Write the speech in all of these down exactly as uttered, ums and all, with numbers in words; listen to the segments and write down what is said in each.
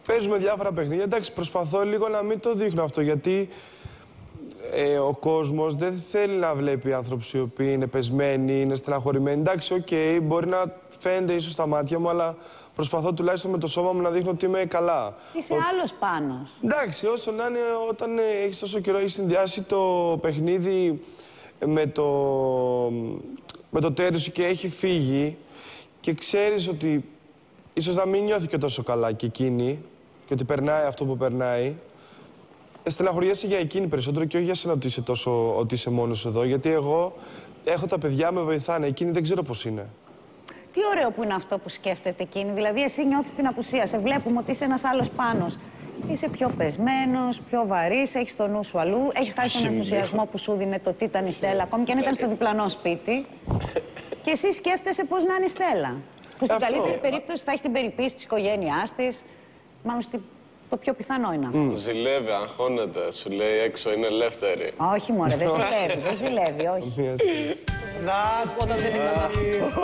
παίζουμε διάφορα παιχνίδια. Εντάξει, προσπαθώ λίγο να μην το δείχνω αυτό, γιατί ε, ο κόσμος δεν θέλει να βλέπει άνθρωπους οι οποίοι είναι πεσμένοι, είναι στεναχωρημένοι. Εντάξει, οκ, okay, μπορεί να φαίνεται ίσως στα μάτια μου, αλλά προσπαθώ τουλάχιστον με το σώμα μου να δείχνω ότι είμαι καλά. Είσαι ο... άλλος Πάνος. Εντάξει, όσο να είναι, όταν έχεις τόσο καιρό, έχεις συνδυάσει το παιχνίδι με το, με το τέρι σου και έχει φύγει και ξέρεις ότι ίσως να μην νιώθει και τόσο καλά και εκείνη και ότι περνάει αυτό που περνάει. Στεναχωριέσαι για εκείνη περισσότερο και όχι για σένα ότι είσαι, τόσο, ότι είσαι μόνος εδώ, γιατί εγώ έχω τα παιδιά με βοηθάνε, εκείνη δεν ξέρω πώς είναι. Τι ωραίο που είναι αυτό που σκέφτεται εκείνη, δηλαδή εσύ νιώθεις την απουσία, σε βλέπουμε ότι είσαι ένας άλλος Πάνος. Είσαι πιο πεσμένος, πιο βαρύς, έχεις το νου σου αλλού, έχεις χάσει τον ενθουσιασμό που σου δίνει το τι ήταν η Στέλλα, ακόμη και αν ήταν στο διπλανό σπίτι. Και εσύ σκέφτεσαι πώς να είναι η Στέλλα. Που στην καλύτερη περίπτωση θα έχει την περιποίηση της οικογένειάς της. Μάλλον στη... το πιο πιθανό είναι αυτό. Mm. Ζηλεύει, αγχώνεται, σου λέει έξω είναι ελεύθερη. Όχι μωρέ, δεν ζηλεύει, δεν ζηλεύει, όχι. Να, όταν δεν είμαι εδώ.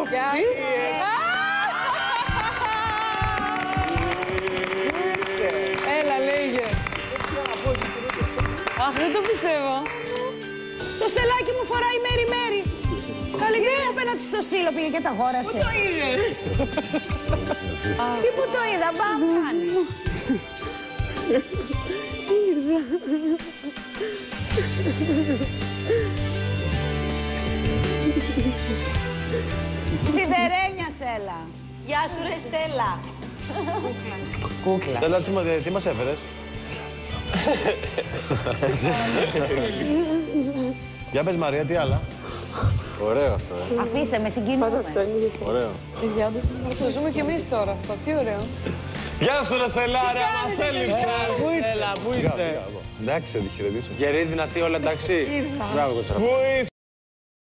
Έλα, λέγε. Αχ, δεν το πιστεύω. Το στελάκι μου φοράει μέρη-μέρη. Θα λέγε απέναντι στο στήλο, πήγε και τα αγόρασε. Πού το είδες? Τι που το είδα, μπαμ, κάνει. Ήρθα. Σιδερένια, Στέλλα. Γεια σου ρε Στέλλα. Κούκλα. Στέλλα, τι μας έφερες? Για πες Μαρία, τι άλλα? Ωραίο αυτό, ε. Αφήστε με, συγκινούμε. Ωραίο. Παιδιά, όντως το ζούμε κι εμείς τώρα αυτό. Τι ωραίο. Γεια σου ρε Στελλάρια, μας έλειψες. Πού είστε? Πού είστε? Εντάξει, θα τη χαιρετήσω. Γερή, δυνατή, όλα εντάξει? Μπράβο, Κωνσταντίνα.